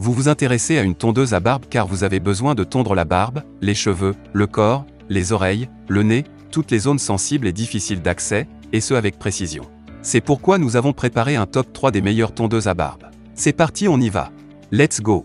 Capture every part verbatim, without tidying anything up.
Vous vous intéressez à une tondeuse à barbe car vous avez besoin de tondre la barbe, les cheveux, le corps, les oreilles, le nez, toutes les zones sensibles et difficiles d'accès, et ce avec précision. C'est pourquoi nous avons préparé un top trois des meilleures tondeuses à barbe. C'est parti, on y va. Let's go!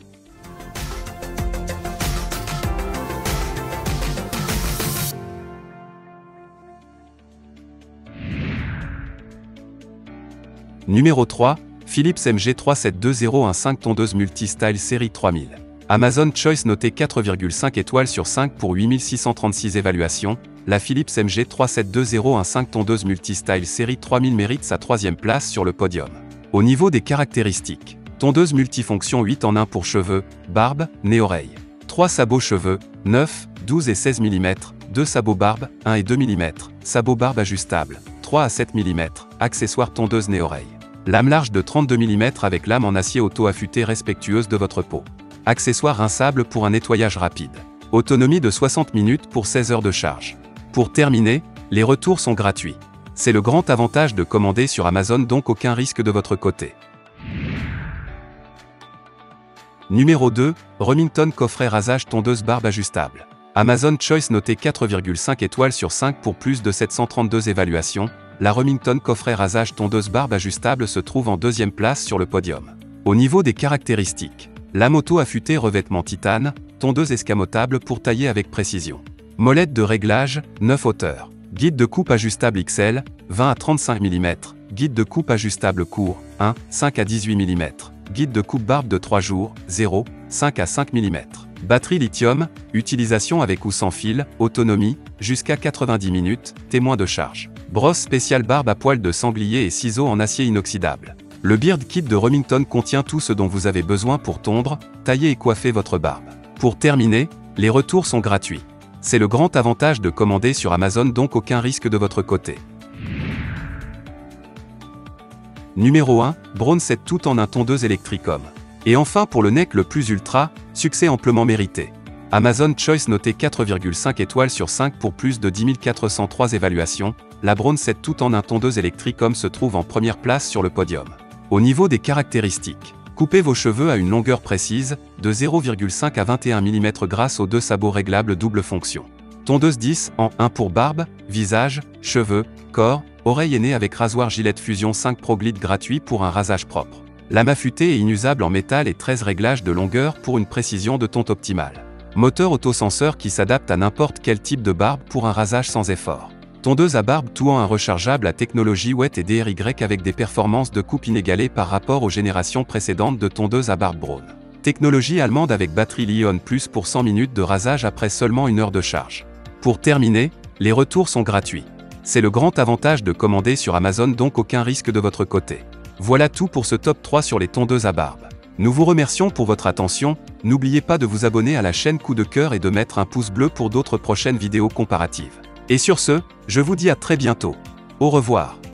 Numéro trois, Philips M G trois sept deux zéro un cinq tondeuse multi-style série trois mille. Amazon Choice noté quatre virgule cinq étoiles sur cinq pour huit mille six cent trente-six évaluations, la Philips M G trois sept deux zéro un cinq tondeuse multi-style série trois mille mérite sa troisième place sur le podium. Au niveau des caractéristiques, tondeuse multifonction huit en un pour cheveux, barbe, nez-oreille. trois sabots cheveux, neuf, douze et seize millimètres, deux sabots barbe, un et deux millimètres, sabots barbe ajustables, trois à sept millimètres, accessoires tondeuse nez-oreille. Lame large de trente-deux millimètres avec lame en acier auto-affûté respectueuse de votre peau. Accessoires rinçables pour un nettoyage rapide. Autonomie de soixante minutes pour seize heures de charge. Pour terminer, les retours sont gratuits. C'est le grand avantage de commander sur Amazon, donc aucun risque de votre côté. Numéro deux, Remington coffret rasage tondeuse barbe ajustable. Amazon Choice noté quatre virgule cinq étoiles sur cinq pour plus de sept cent trente-deux évaluations, la Remington coffret rasage tondeuse barbe ajustable se trouve en deuxième place sur le podium. Au niveau des caractéristiques, lame auto-affûtée revêtement titane, tondeuse escamotable pour tailler avec précision. Molette de réglage, neuf hauteurs. Guide de coupe ajustable X L, vingt à trente-cinq millimètres. Guide de coupe ajustable court, un, cinq à dix-huit millimètres. Guide de coupe barbe de trois jours, zéro, cinq à cinq millimètres. Batterie lithium, utilisation avec ou sans fil, autonomie, jusqu'à quatre-vingt-dix minutes, témoin de charge. Brosse spéciale barbe à poils de sanglier et ciseaux en acier inoxydable. Le Beard Kit de Remington contient tout ce dont vous avez besoin pour tondre, tailler et coiffer votre barbe. Pour terminer, les retours sont gratuits. C'est le grand avantage de commander sur Amazon, donc aucun risque de votre côté. Numéro un, Braun sept tout en un tondeuse Electricom. Et enfin pour le neck le plus ultra, succès amplement mérité. Amazon Choice noté quatre virgule cinq étoiles sur cinq pour plus de dix mille quatre cent trois évaluations, la Braun sept tout en un tondeuse Electricom se trouve en première place sur le podium. Au niveau des caractéristiques, coupez vos cheveux à une longueur précise, de zéro virgule cinq à vingt et un millimètres grâce aux deux sabots réglables double fonction. Tondeuse dix en un pour barbe, visage, cheveux, corps, oreilles et nez avec rasoir Gillette Fusion cinq Pro Glide gratuit pour un rasage propre. Lame affûtée et inusable en métal et treize réglages de longueur pour une précision de tonte optimale. Moteur autosenseur qui s'adapte à n'importe quel type de barbe pour un rasage sans effort. Tondeuse à barbe tout en un rechargeable à technologie Wet et D R Y avec des performances de coupe inégalées par rapport aux générations précédentes de tondeuses à barbe Braun. Technologie allemande avec batterie Li-ion plus pour cent minutes de rasage après seulement une heure de charge. Pour terminer, les retours sont gratuits. C'est le grand avantage de commander sur Amazon, donc aucun risque de votre côté. Voilà tout pour ce top trois sur les tondeuses à barbe. Nous vous remercions pour votre attention, n'oubliez pas de vous abonner à la chaîne Coup de Cœur et de mettre un pouce bleu pour d'autres prochaines vidéos comparatives. Et sur ce, je vous dis à très bientôt. Au revoir.